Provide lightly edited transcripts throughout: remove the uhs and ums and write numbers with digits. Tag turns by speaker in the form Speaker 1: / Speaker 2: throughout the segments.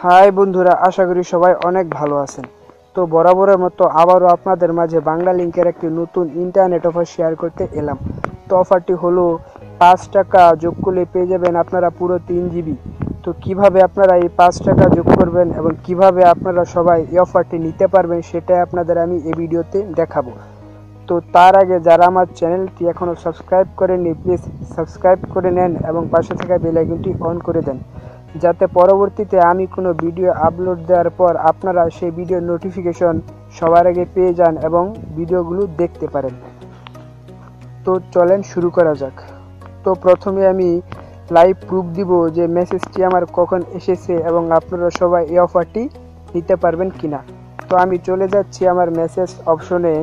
Speaker 1: High বন্ধুরা, আশা করি সবাই অনেক ভালো আছেন। তো বরাবরের মতো আবারও আপনাদের মাঝে বাংলা লিংকের একটি নতুন ইন্টারনেট অফার শেয়ার করতে এলাম। তো অফারটি হলো 5 টাকা যোগ করলে পেয়ে যাবেন আপনারা পুরো 3 জিবি। তো কিভাবে আপনারা এই 5 টাকা যোগ করবেন এবং কিভাবে আপনারা সবাই এই অফারটি নিতে পারবেন সেটাই আপনাদের আমি এই ভিডিওতে দেখাবো। তো তার আগে যারা আমার চ্যানেলটি এখনও সাবস্ক্রাইব করেননি, প্লিজ সাবস্ক্রাইব করে নেন এবং পাশে থাকা বেল আইকনটি অন করে দেন, যাতে পরবর্তীতে আমি কোনো ভিডিও আপলোড দেওয়ার পর আপনারা সেই ভিডিওর নোটিফিকেশন সবার আগে পেয়ে যান এবং ভিডিওগুলো দেখতে পারেন। তো চলেন শুরু করা যাক। তো প্রথমে আমি লাইভ প্রুফ দিব যে মেসেজটি আমার কখন এসেছে এবং আপনারা সবাই এই অফারটি নিতে পারবেন কিনা। তো আমি চলে যাচ্ছি আমার মেসেজ অপশনে।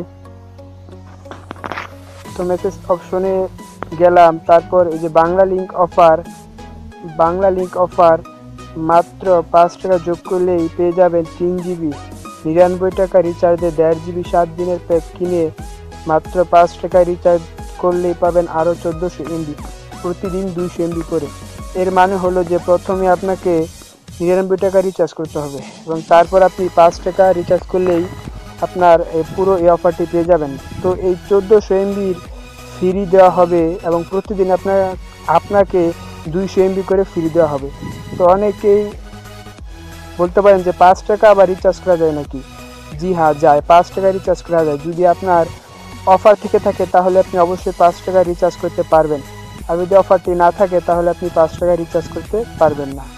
Speaker 1: তো মেসেজ অপশনে গেলাম, তারপর এই যে বাংলা লিঙ্ক অফার মাত্র 5 টাকা যোগ করলেই পেয়ে যাবেন 3 জিবি। 99 টাকা রিচার্জে 1.5 জিবি 7 দিনের প্যাক কিনে মাত্র 5 টাকা রিচার্জ করলেই পাবেন আরও 1400 MB, প্রতিদিন 200 MB করে। এর মানে হলো যে প্রথমে আপনাকে 99 টাকা রিচার্জ করতে হবে এবং তারপর আপনি 5 টাকা রিচার্জ করলেই আপনার পুরো এই অফারটি পেয়ে যাবেন। তো এই 1400 MB ফ্রি দেওয়া হবে এবং প্রতিদিন আপনাকে 200 MB করে ফ্রি দেওয়া হবে। তো অনেকেই বলতে পারেন যে 5 টাকা আবার রিচার্জ করা যায় নাকি? জি হ্যাঁ, যায়। 5 টাকা রিচার্জ করা যায়। যদি আপনার অফার থেকে থাকে তাহলে আপনি অবশ্যই 5 টাকা রিচার্জ করতে পারবেন, আর যদি অফারটি না থাকে তাহলে আপনি 5 টাকা রিচার্জ করতে পারবেন না।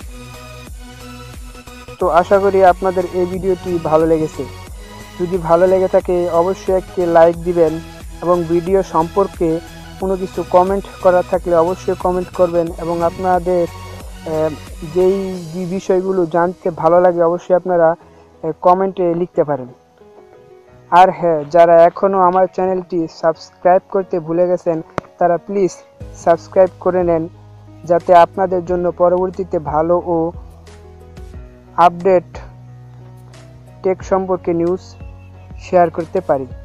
Speaker 1: তো আশা করি আপনাদের এই ভিডিওটি ভালো লেগেছে। যদি ভালো লেগে থাকে অবশ্যই একটি লাইক দিবেন এবং ভিডিও সম্পর্কে কোনো কিছু কমেন্ট করার থাকলে অবশ্যই কমেন্ট করবেন এবং আপনাদের যেই বিষয়গুলো জানতে ভালো লাগে অবশ্যই আপনারা কমেন্টে লিখতে পারেন। আর হ্যাঁ, যারা এখনও আমার চ্যানেলটি সাবস্ক্রাইব করতে ভুলে গেছেন তারা প্লিজ সাবস্ক্রাইব করে নেন, যাতে আপনাদের জন্য পরবর্তীতে ভালো ও আপডেট টেক সম্পর্কে নিউজ শেয়ার করতে পারি।